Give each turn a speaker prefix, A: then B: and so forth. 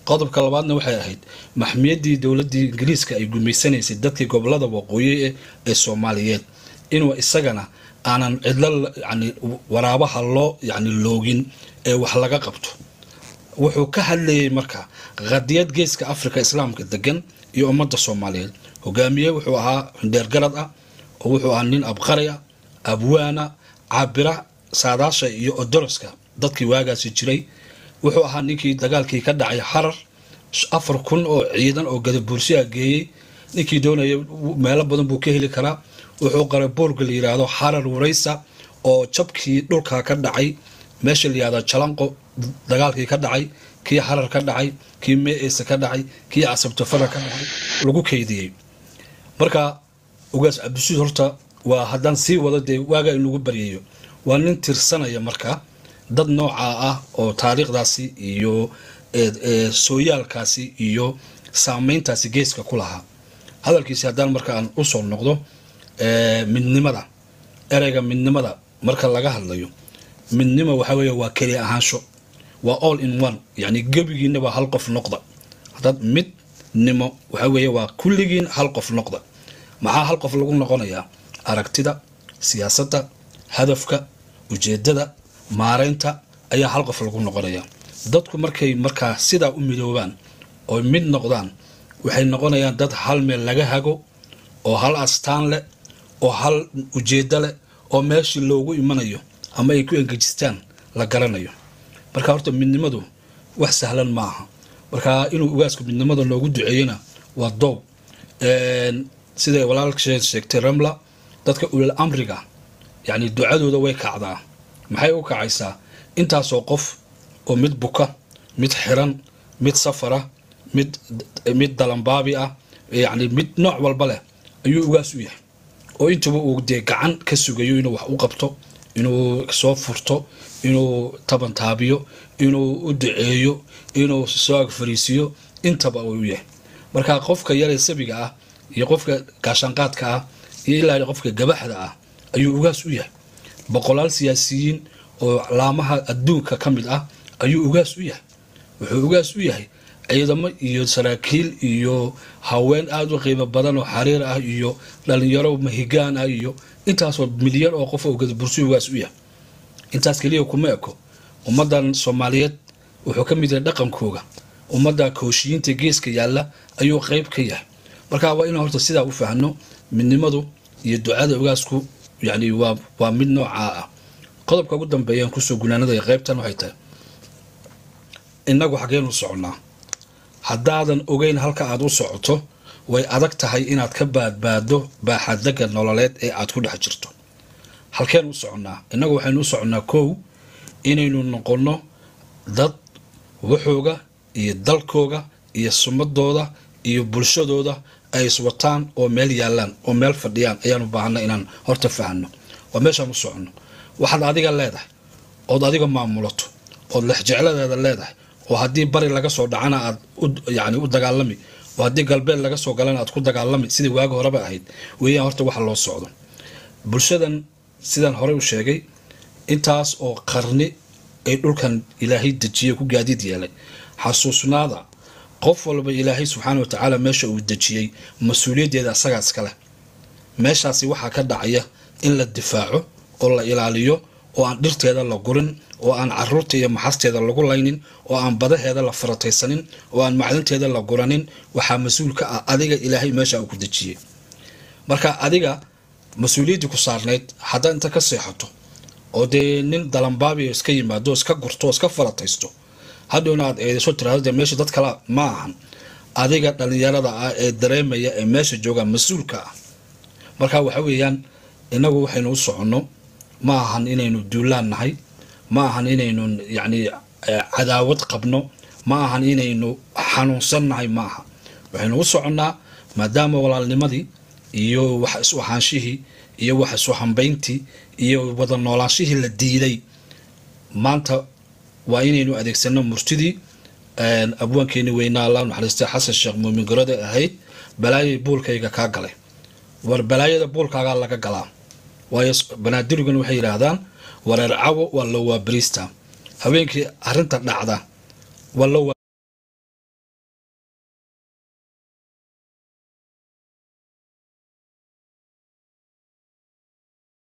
A: qodobka labaadna waxay ahayd maxmiyadii dowladii Ingiriiska ay gumeysanaysay dadkii gobolada waqooyi ee Soomaaliyeed inuu isagana aanan cidla yani waraabaha loo yani loogin ee wax laga qabto wuxuu ka hadlayay marka qadiyad geeska Afrika Islaamka degan iyo ummadda Soomaaliyeed hogaamiye wuxuu ahaa dheer garad ah oo wuxuu ahaa nin abqaraya abwaana cabira saadaasha iyo odoroska dadkii waagaasi jiray wuxuu ahaa ninkii dagaalkii ka dhacay Harar 4,000 oo ciidan oo gadabuursiga geeyay ninkii doonayay meelo badan buu ka heli karaa wuxuu qaray boorg la yiraahdo Harar Wareysa oo jabkii dhulka ka dhacay meesha la yiraahdo Jalanqo dagaalkii ka dhacay kii Harar ka dhacay kii Meeysa ka dhacay kii Asabta Fara ka dhacay lagu keydiyay marka ugaas Abdisuud horta waa hadan sii wada de waaga inuu bariyo waa nin tirsanaya marka dad nooca ah oo taariikhdaasi iyo sooyaalkaasi iyo saameyntaasi geeska ku lahaa hadalkiisa hadaan marka aan u soo noqdo midnimada ereyga midnimada marka laga hadlayo midnimo waxa weeye waa kaliya ahaansho waa all in one yani gabigiina waa hal qof noqda hadad midnimo waxa weeye waa kulligiin hal qof noqda maxaa hal qof lagu noqonayaa aragtida siyaasadda hadafka ujeedada maareynta ayaa hal qof lagu noqonayaa dadku markay marka sida u midoobaan oo mid noqdaan waxay noqonayaan dad hal meel laga hago oo hal astaan leh oo hal ujeedo leh oo meeshii loogu imanayo ama ay ku engejistaan la garanayo marka horta midnimadu wax sahlan ma aha marka inuu ugaasku midnimada loogu duceeyana waa doob sida walaalkii sheegtay Ramla dadka ulal amriga yani ducadooda way kacdaa maxay u kacaysaa intaas oo qof oo mid buka mid xiran mid safara mid dalanbaabi ah yani mid nooc walba leh ayuu ugaas u yahay oo intuba uu de gacan ka sugayo inuu wax u qabto inuu soo furto inuu taban taabiyo inuu u duceeyo inuu soo fariisiyo intaba uu yahay marka qofka yar sabiga ah iyo qofka gaashanqaadka ah iyo ilaa qofka gabaxda ah ayuu ugaas u yahay boqolaal siyaasiyiin oo laamaha adduunka kamid ah ayuu ugaas u yahay wuxuu ugaas u yahay ciidamo iyo saraakiil iyo haween aad u qiimo badan oo xariir ah iyo dhalinyaro mahigaan ah iyo intaas oo milyan oo qof oo gadabursi ugaas u yahay intaas kaliya kuma eko ummadan Soomaaliyeed wuxuu kamid yahay dhaqankooga ummadda kooshiyiinta geeska yaala ayuu qayb ka yahay marka waa inuu horta sida u faahno midnimadu iyo ducada ugaasku yani waa mid nooca ah qodobka ugu dambeeyaan ku soo gunaanada qaybtan waxay tahay inagu xageenu soconaa hadaadan ogeyn halka aad u socoto way adag tahay inaad ka baadbaado baaxadaga nololeed ee aad ku dhex jirto halkeen u soconaa inagu waxaynu u soconaa koow inaynu noqono dad waxooga iyo dalkooga iyo sumadooda iyo bulshadooda ay iswataan oo meel yaalaan oo meel fadhiyaan ayaan u baahanaa inaan horta fahanno waa meeshaan u soconno waxaad adiga leedahay oo adiga maamulato oo lexjecladeeda leedahay oo haddii bari laga soo dhacana aad yani u dagaalami oo haddii galbeed laga soo galana aad ku dagaalami sidii waaga horeba ahayd weeyaan horta waxa loo socdo bulshadan sidaan hore u sheegay intaas oo qarni ay dhulkan ilaahay dejiyay ku gaadiid yeelay xasuusnaada qof walba ilaahay subxaanahu wa ta'ala meesha uu dejiyay mas'uuliyadeeda asaga iska leh meeshaasi waxa ka dhacaya in la difaaco oo la ilaaliyo oo aan dhirteeda la gurin oo aan caruurta iyo maxasteeda lagu laynin oo aan badaheeda la farataysanin oo aan macdanteeda la guranin waxa mas'uul ka ah adiga ilaahay meesha uu ku dejiyay marka adiga mas'uuliyadii ku saarneed hadaa inta ka seexato oo de nin dalanbaabi iska yimaado iska gurto iska farataysto hadhoona aad eedeso tiraahdo meesha dad kala ma ahan adiga dhalinyarada ah ee dareemaya ee meesha jooga mas'uulka ah marka waxa weeyaan inagu waxaynu u soconno ma ahan inaynu duulaan nahay ma ahan inaynu yani cadaawad qabno ma ahan inaynu xanuunsan nahay ma aha waxaynu u soconnaa maadaama walaalnimadii iyo wax isu ahaanshihii iyo wax isu hambayntii iyo wada noolaanshihii la diiday maanta waa inaynu adeegsano murtidii abwaankeeni weynaa Allah naxariistay Xasan Sheekh Muumin Garade ahayd balaayay buulkayga ka galay war balaayada buulkaaga laga galaa waayo banaadirgan waxay yiraahdaan wareer cawo waa loo waa brista habeenkii arinta dhacda waa loo